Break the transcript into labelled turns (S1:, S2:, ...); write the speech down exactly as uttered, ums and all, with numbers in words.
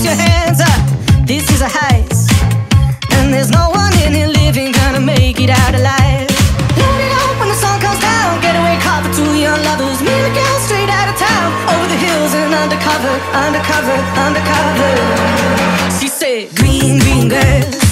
S1: your hands up. This is a heist, and there's no one in here living gonna make it out alive. Load it up when the sun comes down. Getaway car for two young lovers. Me and a girl straight out of town. Over the hills and undercover, undercover, undercover. She said, green, green girls.